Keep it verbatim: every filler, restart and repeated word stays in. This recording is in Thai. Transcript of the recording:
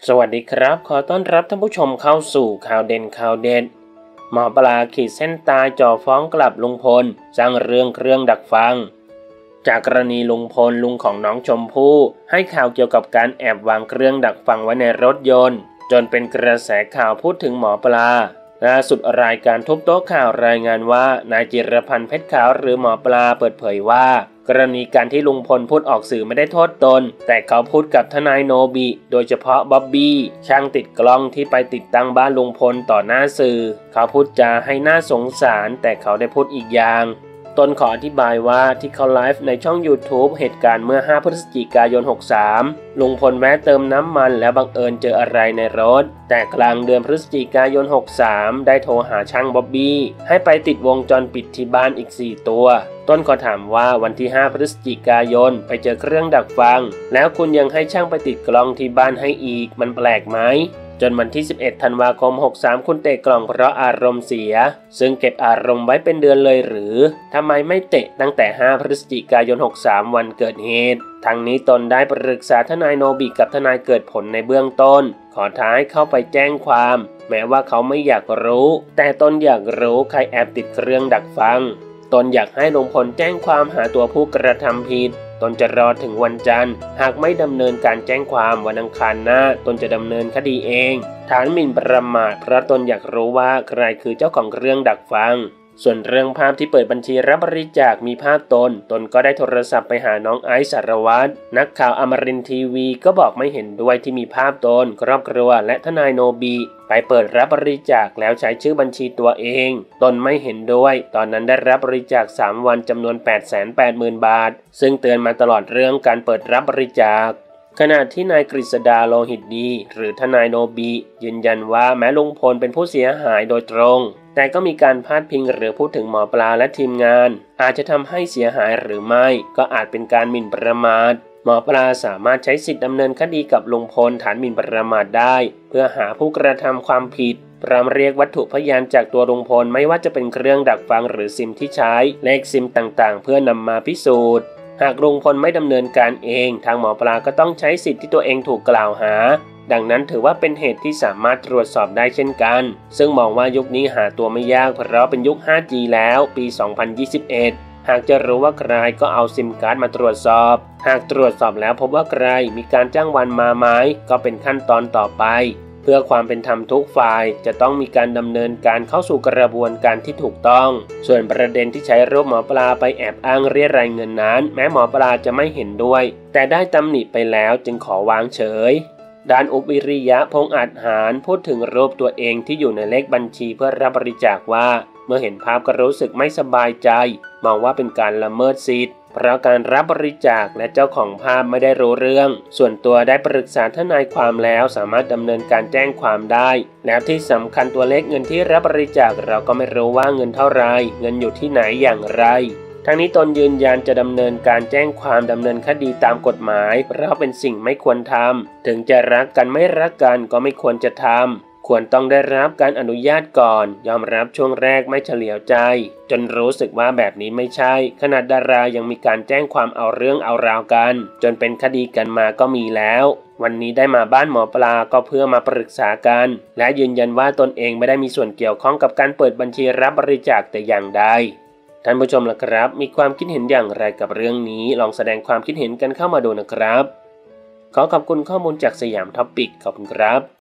สวัสดีครับขอต้อนรับท่านผู้ชมเข้าสู่ข่าวเด่นข่าวเด็ดหมอปลาขีดเส้นตายจ่อฟ้องกลับลุงพลสร้างเรื่องเครื่องดักฟังจากกรณีลุงพลลุงของน้องชมพู่ให้ข่าวเกี่ยวกับการแอบวางเครื่องดักฟังไว้ในรถยนต์จนเป็นกระแสข่าวพูดถึงหมอปลาล่าสุดรายการทุบโต๊ะข่าวรายงานว่านายจิรพันธ์เพชรขาวหรือหมอปลาเปิดเผยว่ากรณีการที่ลุงพลพูดออกสื่อไม่ได้โทษตนแต่เขาพูดกับทนายโนบิโดยเฉพาะบ๊อบบี้ช่างติดกล้องที่ไปติดตั้งบ้านลุงพลต่อหน้าสื่อเขาพูดจาให้น่าสงสารแต่เขาได้พูดอีกอย่างตนขออธิบายว่าที่เขาไลฟ์ในช่อง YouTube เหตุการณ์เมื่อห้าพฤศจิกายนหกสามลุงพลแวะเติมน้ำมันแล้วบังเอิญเจออะไรในรถแต่กลางเดือนพฤศจิกายนหกสามได้โทรหาช่างบ๊อบบี้ให้ไปติดวงจรปิดที่บ้านอีกสี่ตัวต้นขอถามว่าวันที่ห้าพฤศจิกายนไปเจอเครื่องดักฟังแล้วคุณยังให้ช่างไปติดกล้องที่บ้านให้อีกมันแปลกไหมจนวันที่สิบเอ็ดธันวาคมหกสามคุณเตะกล่องเพราะอารมณ์เสียซึ่งเก็บอารมณ์ไว้เป็นเดือนเลยหรือทำไมไม่เตะตั้งแต่ห้าพฤศจิกายนหกสามวันเกิดเหตุทั้งนี้ตนได้ปรึกษาทนายโนบิกับทนายเกิดผลในเบื้องต้นขอท้าให้เข้าไปแจ้งความแม้ว่าเขาไม่อยากรู้แต่ตนอยากรู้ใครแอบติดเครื่องดักฟังตนอยากให้ลุงพลแจ้งความหาตัวผู้กระทำผิดตนจะรอถึงวันจันทร์หากไม่ดำเนินการแจ้งความวันอังคารหน้าตนจะดำเนินคดีเองฐานหมิ่นประมาทเพราะตนอยากรู้ว่าใครคือเจ้าของเครื่องดักฟังส่วนเรื่องภาพที่เปิดบัญชีรับบริจาคมีภาพตนตนก็ได้โทรศัพท์ไปหาน้องไอซ์สารวัตรนักข่าวอมรินทร์ทีวีก็บอกไม่เห็นด้วยที่มีภาพตนครอบครัวและทนายโนบีไปเปิดรับบริจาคแล้วใช้ชื่อบัญชีตัวเองตนไม่เห็นด้วยตอนนั้นได้รับบริจาคสามวันจำนวน แปดแสนแปดหมื่น บาทซึ่งเตือนมาตลอดเรื่องการเปิดรับบริจาคขณะที่นายกฤษดาโลหิตดีหรือทนายโนบียืนยันว่าแม้ลุงพลเป็นผู้เสียหายโดยตรงแต่ก็มีการพาดพิงหรือพูดถึงหมอปลาและทีมงานอาจจะทำให้เสียหายหรือไม่ก็อาจเป็นการหมิ่นประมาทหมอปลาสามารถใช้สิทธิดำเนินคดีกับลุงพลฐานหมิ่นประมาทได้เพื่อหาผู้กระทำความผิดพร้อมเรียกวัตถุพยานจากตัวลุงพลไม่ว่าจะเป็นเครื่องดักฟังหรือซิมที่ใช้เลขซิมต่างๆเพื่อนำมาพิสูจน์หากลุงพลไม่ดำเนินการเองทางหมอปลาก็ต้องใช้สิทธิ์ที่ตัวเองถูกกล่าวหาดังนั้นถือว่าเป็นเหตุที่สามารถตรวจสอบได้เช่นกันซึ่งมองว่ายุคนี้หาตัวไม่ยากเพราะเป็นยุค ห้าจี แล้วปี สองพันยี่สิบเอ็ดหากจะรู้ว่าใครก็เอาซิมการ์ดมาตรวจสอบหากตรวจสอบแล้วพบว่าใครมีการจ้างวานมาไหมก็เป็นขั้นตอนต่อไปเพื่อความเป็นธรรมทุกฝ่ายจะต้องมีการดำเนินการเข้าสู่กระบวนการที่ถูกต้องส่วนประเด็นที่ใช้รูปหมอปลาไปแอบอ้างเรียรายเงินนั้นแม้หมอปลาจะไม่เห็นด้วยแต่ได้ตำหนิไปแล้วจึงขอวางเฉยด้านอุปวิริยะพงษ์อาจหารพูดถึงรูปตัวเองที่อยู่ในเลขบัญชีเพื่อรับบริจาคว่าเมื่อเห็นภาพก็รู้สึกไม่สบายใจมองว่าเป็นการละเมิดสิทธิ์เพราะการรับบริจาคและเจ้าของภาพไม่ได้รู้เรื่องส่วนตัวได้ปรึกษาทนายความแล้วสามารถดำเนินการแจ้งความได้แล้วที่สำคัญตัวเลขเงินที่รับบริจาคเราก็ไม่รู้ว่าเงินเท่าไรเงินอยู่ที่ไหนอย่างไรทั้งนี้ตนยืนยันจะดำเนินการแจ้งความดำเนินคดีตามกฎหมายเพราะเป็นสิ่งไม่ควรทำถึงจะรักกันไม่รักกันก็ไม่ควรจะทำควรต้องได้รับการอนุญาตก่อนยอมรับช่วงแรกไม่เฉลียวใจจนรู้สึกว่าแบบนี้ไม่ใช่ขนาดดารายังมีการแจ้งความเอาเรื่องเอาราวกันจนเป็นคดีกันมาก็มีแล้ววันนี้ได้มาบ้านหมอปลาก็เพื่อมาปรึกษากันและยืนยันว่าตนเองไม่ได้มีส่วนเกี่ยวข้องกับการเปิดบัญชีรับบริจาคแต่อย่างใดท่านผู้ชมล่ะครับมีความคิดเห็นอย่างไรกับเรื่องนี้ลองแสดงความคิดเห็นกันเข้ามาดูนะครับขอขอบคุณข้อมูลจากสยามท็อปปิกขอบคุณครับ